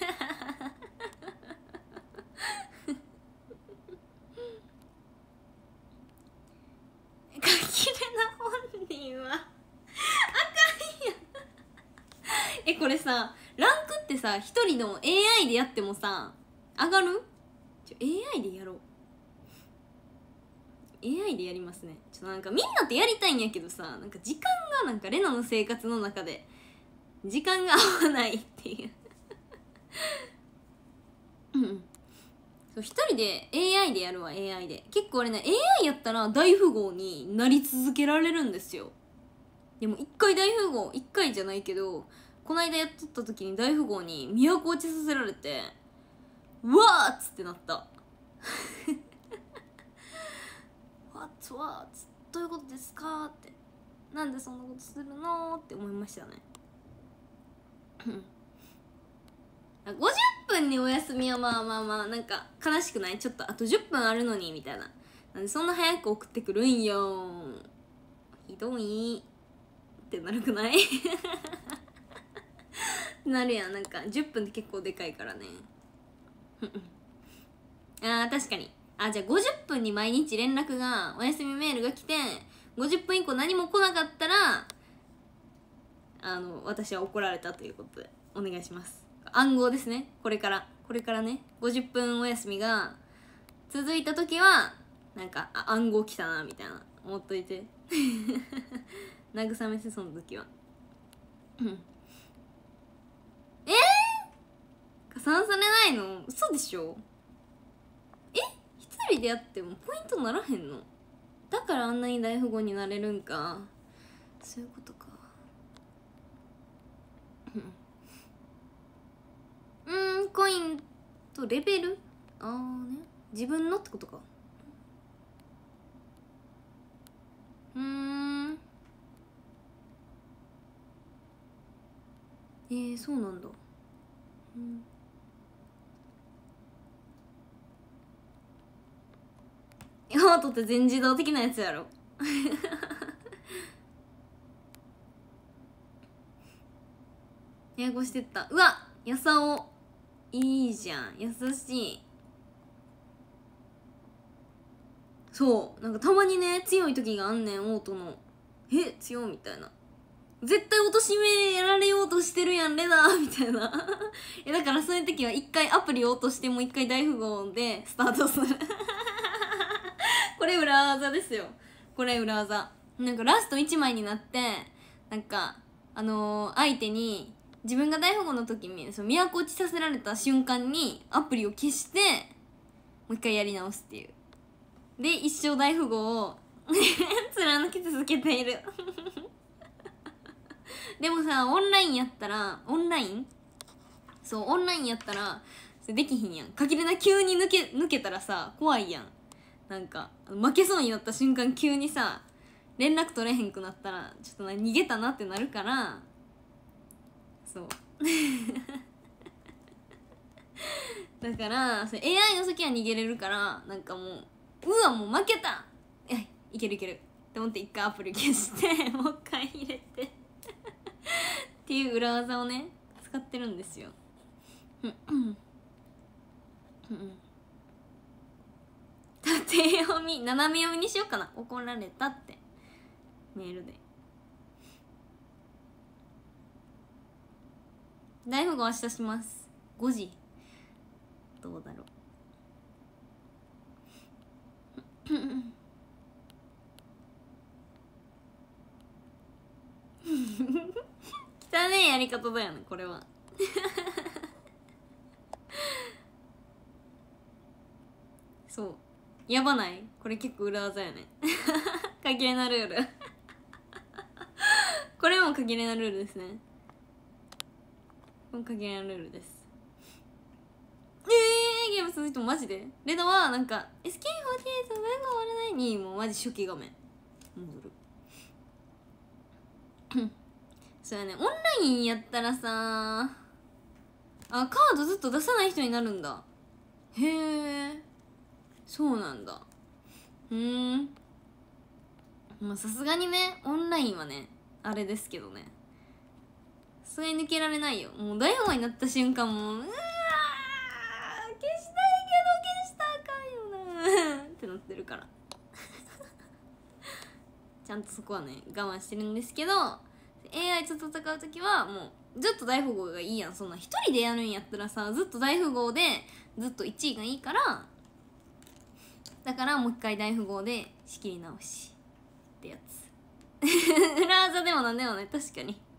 かきれな本人はあかんやんこれさランクってさ一人の AI でやってもさ上がる？AI でやろう。 AI でやりますね。なんかみんなとやりたいんやけどさ、なんか時間がなんかレナの生活の中で時間が合わないっていうそう一人で AI でやるわ。 AI で結構俺ね AI やったら大富豪になり続けられるんですよ。でも一回大富豪一回じゃないけどこないだやっとった時に大富豪に都落ちさせられてうわーっつってなったWhat どういうことですかって、なんでそんなことするのって思いましたね50分にお休みはまあなんか悲しくない？ちょっとあと10分あるのにみたいな。なんでそんな早く送ってくるんよ、ひどいってなるくないなるやん。なんか10分って結構でかいからね確かに。じゃあ50分に毎日連絡がお休みメールが来て50分以降何も来なかったら私は怒られたということでお願いします。暗号ですね。これからね50分お休みが続いた時はなんか暗号来たなみたいな思っといて慰めてその時は加算されないの？嘘でしょ？一人でやってもポイントならへんの？だからあんなに大富豪になれるんか。そういうことかコインとレベルね、自分のってことか。そうなんだ。 ートって全自動的なやつやろ英語してった。うわやさおいいじゃん、優しい。そうなんかたまにね強い時があんねん、オートの強みたいな、絶対貶としめられようとしてるやんレナーみたいなだからそういう時は一回アプリを落としてもう一回大富豪でスタートするこれ裏技ですよ、これ裏技。なんかラスト1枚になってなんか相手に自分が大富豪の時にその都落ちさせられた瞬間にアプリを消してもう一回やり直すっていうで一生大富豪を貫き続けているでもさオンラインやったらオンラインやったらそれできひんやん。かきれな急に抜けたらさ怖いやん。なんか負けそうになった瞬間急にさ連絡取れへんくなったらちょっと逃げたなってなるからそうだからそれ AI の時は逃げれるからなんかもうもう負けたいけるって思って一回アプリ消してもう一回入れてっていう裏技をね使ってるんですよ縦読み斜め読みにしようかな。怒られたってメールで。大富豪明日します。5時どうだろう汚ねえやり方だよねこれはそうやばない？これ結構裏技やねかきれなルールこれもかきれなルールですね。これもかきれなルールです。ゲーム続いてもマジでレドはなんか SK48 の面が終わらないにもうマジ初期画面戻るそうやね、オンラインやったらさカードずっと出さない人になるんだ。へえそうなんだ。まあさすがにねオンラインはねあれですけどね、それ抜けられないよ。もう大富豪になった瞬間も消したいけど消したらあかんよなってなってるからちゃんとそこはね我慢してるんですけど、 AI と戦う時はもうずっと大富豪がいいやん。そんな一人でやるんやったらさずっと大富豪でずっと1位がいいから、だからもう一回大富豪で仕切り直しってやつ裏技でもなんでもない確かに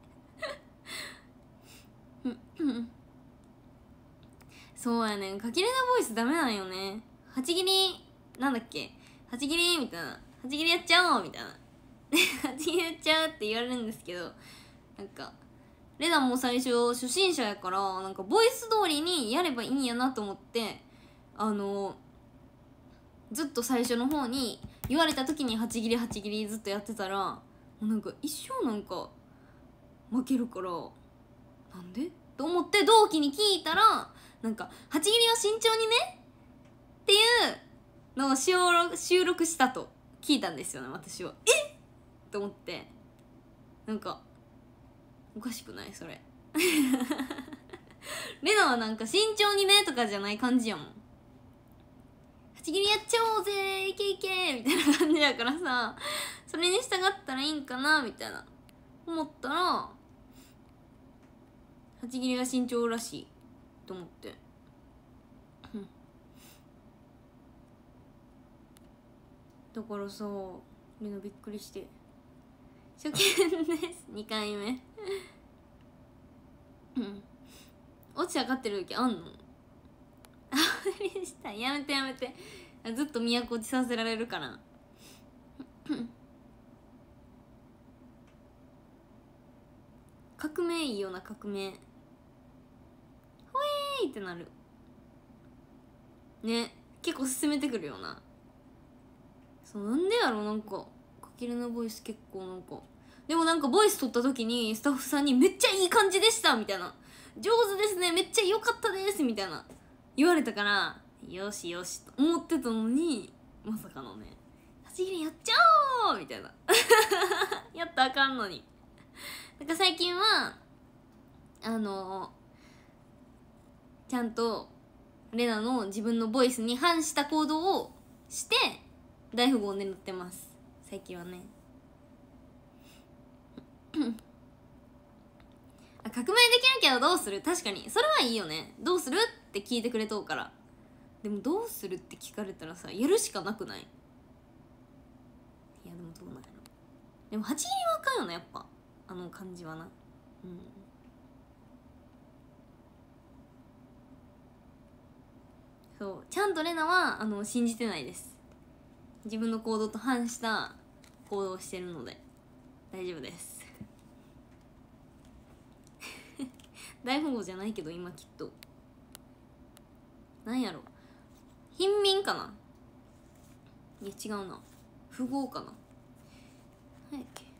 そうやねん、かきれなボイスダメなんよね。8切りなんだっけ、8切りみたいな、8切りやっちゃおうみたいな8切りやっちゃうって言われるんですけど、なんかレナも最初初心者やからなんかボイス通りにやればいいんやなと思ってずっと最初の方に言われた時に8切りずっとやってたらもうなんか一生なんか負けるからなんでと思って同期に聞いたらなんか8切りは慎重にねっていうのを収録したと聞いたんですよね私は。と思ってなんかおかしくないそれレナはなんか慎重にねとかじゃない感じやもん。8切りやっちゃおうぜいけいけみたいな感じやからさ、それに従ったらいいんかなみたいな思ったら8切りが慎重らしいと思ってだからさレナびっくりして初見です2回目落ち上がってる時あんのあれしたやめてずっと都落ちさせられるから革命いいよな、革命ほえーいってなるね、結構進めてくるよな。そうなんでやろ、なんかかきれなボイス結構なんかでもなんかボイス取った時にスタッフさんにめっちゃいい感じでしたみたいな、上手ですねめっちゃ良かったですみたいな言われたからよしよしと思ってたのにまさかのねちぎりやっちゃおうみたいなやったらあかんのに。なんか最近はちゃんとレナの自分のボイスに反した行動をして大富豪を狙ってます最近はねあ、革命できるけどどうする、確かにそれはいいよね。どうするって聞いてくれとうから。でもどうするって聞かれたらさ、やるしかなくない？いやでもどうなんやろ。でも8切りはあかんよな、やっぱあの感じはな。そうちゃんとレナは信じてないです。自分の行動と反した行動をしてるので大丈夫です大富豪じゃないけど今きっとなんやろ、貧民かな。いや違うな、富豪かな。何やっけ、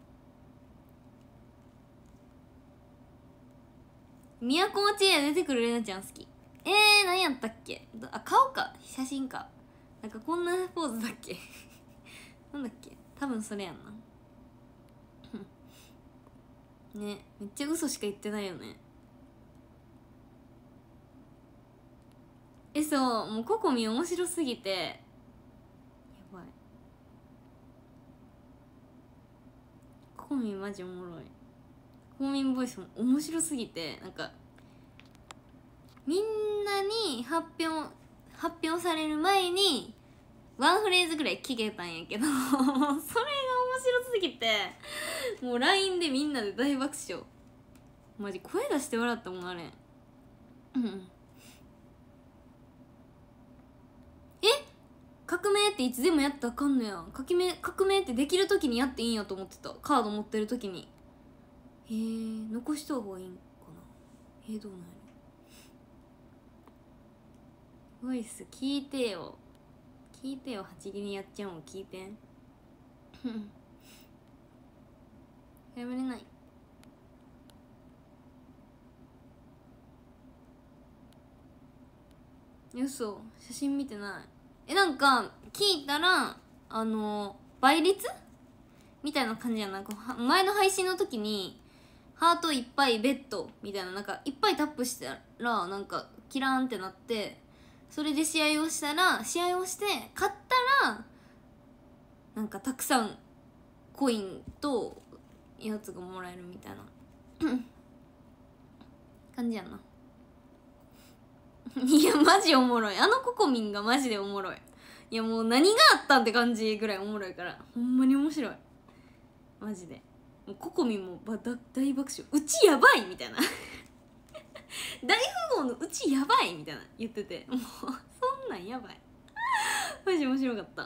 都落ちで出てくるレナちゃん好き。何やったっけ、あ、顔か写真か、なんかこんなポーズだっけなんだっけ、多分それやんなね、めっちゃ嘘しか言ってないよね。そうもうココミ面白すぎてやばい。ココミマジおもろい。ココミンボイスも面白すぎて、なんかみんなに発表される前にワンフレーズぐらい聞けたんやけどそれが面白すぎてもう LINE でみんなで大爆笑。マジ声出して笑ったもんあれ。革命っていつでもやったらあかんのや。革命ってできる時にやっていいんやと思ってた。カード持ってる時に。残した方がいいんかな。どうなんやろ。ボイス聞いてよ8切りやっちゃうの聞いてんやめれない。嘘、写真見てない。なんか聞いたら倍率みたいな感じやな。前の配信の時にハートいっぱいベッドみたいな、なんかいっぱいタップしたらなんかキラーンってなって、それで試合をして勝ったらなんかたくさんコインとやつがもらえるみたいな感じやな。いやマジおもろい、ココミンがマジでおもろい。いやもう何があったんって感じぐらいおもろいから、ほんまに面白いマジで。もうココミンも大爆笑、うちやばいみたいな大富豪のうちやばいみたいな言ってて、もうそんなんやばいマジ面白かった。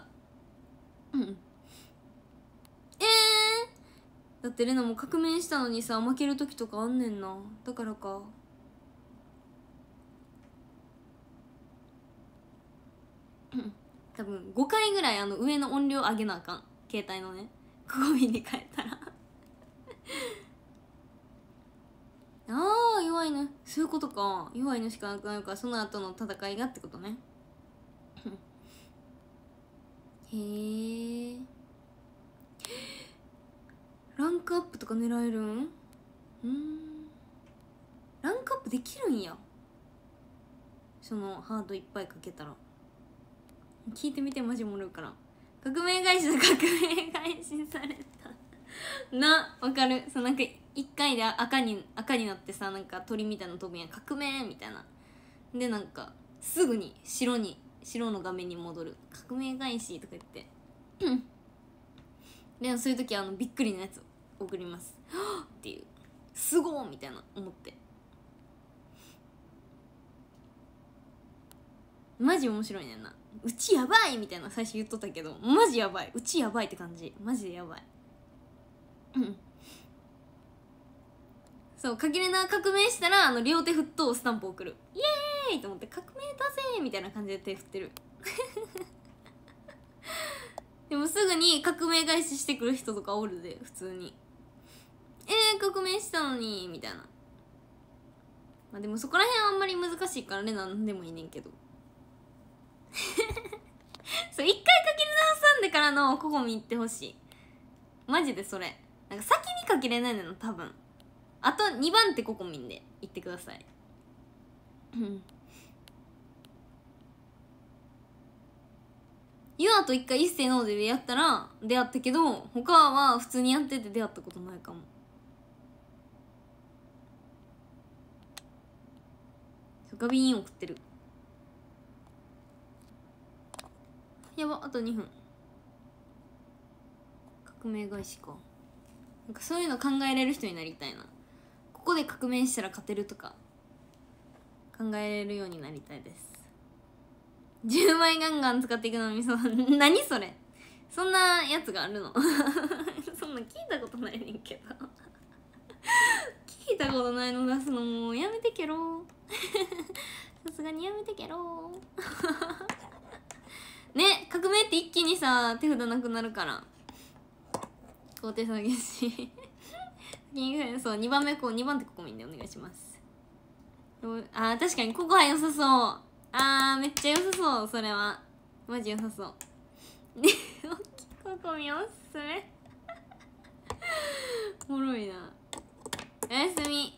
だってレナも革命したのにさ、負ける時とかあんねんな。だからか。多分5回ぐらい上の音量上げなあかん、携帯のね、ココミに変えたら弱いね、そういうことか。弱いのしかなくなるから、その後の戦いがってことねへえ、ランクアップとか狙えるん？ランクアップできるんや、そのハードいっぱいかけたら。聞いてみてマジおもろいから。革命返しされたな、わかる。なんか1回で赤になってさ、なんか鳥みたいなの飛ぶやん、革命みたいな。でなんかすぐに白の画面に戻る、革命返しとか言ってでそういう時びっくりなやつ送りますっていう、すごーみたいな思って、マジ面白いねんな。うちやばいみたいな最初言っとったけど、マジやばい、うちやばいって感じ、マジでやばいそう、かきれな革命したら両手振っとスタンプ送る、イエーイと思って、革命だぜみたいな感じで手振ってるでもすぐに革命返ししてくる人とかおるで、普通に革命したのにみたいな。まあでもそこら辺はあんまり難しいからね、なんでもいいねんけどそそう一回かけれ直さんでからのココミ行ってほしい。マジでそれなんか先にかけれないの多分。あと2番手ココミンで行ってください。ユアと一回一斉ので出会ったら出会ったけど、他は普通にやってて出会ったことないかも。ガビーン送ってる。やば、あと2分。革命返しか。なんかそういうの考えれる人になりたいな。ここで革命したら勝てるとか考えれるようになりたいです。10枚ガンガン使っていくのみそ何それ、そんなやつがあるのそんな聞いたことないねんけど聞いたことないの出すのもうやめてけろさすがにやめてけろね、革命って一気にさ手札なくなるから高低差激しいそう2番目こう2番手ここみんでお願いします。あー確かにここは良さそう。あーめっちゃ良さそう。それはマジ良さそうねここみおすすめおもろいな。おやすみ。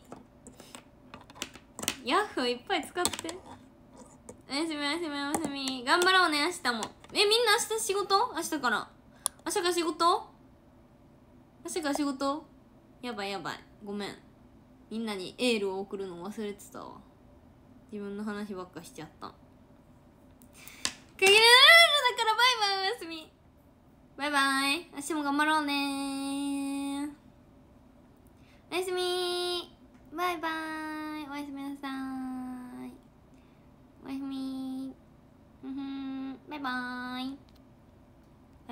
ヤッフーいっぱい使って。おやすみおやすみおやすみ。頑張ろうね明日も。みんな明日仕事？明日から仕事？明日から仕事？やばいやばい、ごめん。みんなにエールを送るの忘れてたわ。自分の話ばっかしちゃった。かけるルールだからバイバイ、おやすみ。バイバイ、明日も頑張ろうね。おやすみ。バイバイ、おやすみなさい。おやすみ。バイバイ。